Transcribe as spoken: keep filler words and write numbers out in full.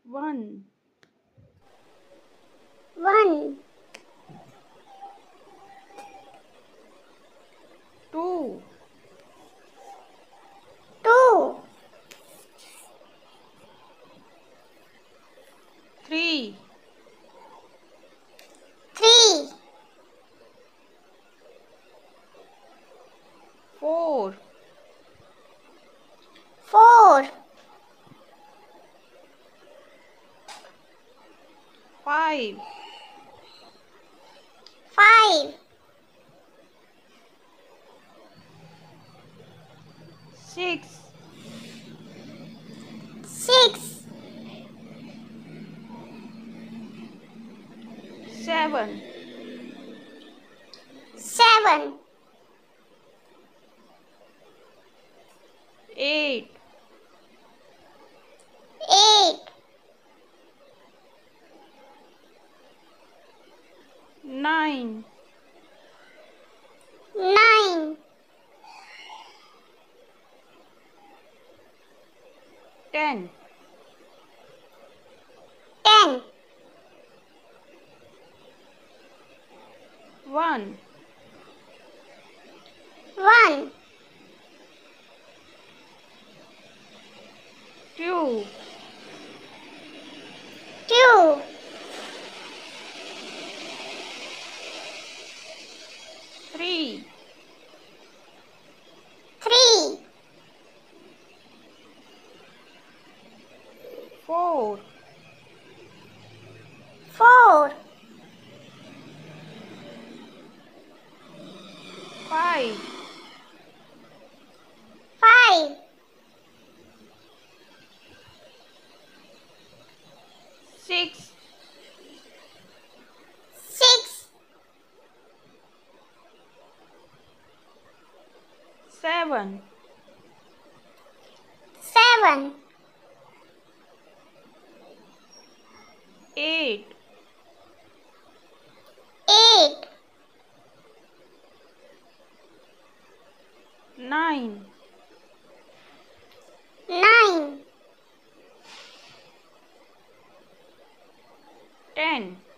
One. One. Two. Two. Three. Three. Four. Four. Five. Five. Six. Six. Seven. Seven. Eight. Eight. Nine. Nine. Ten. Ten. One. One. Two. Two. Three. Three. Four. Four. Five. Five. Six. Six. Seven. Seven. Eight. Eight. Nine. Nine. Ten.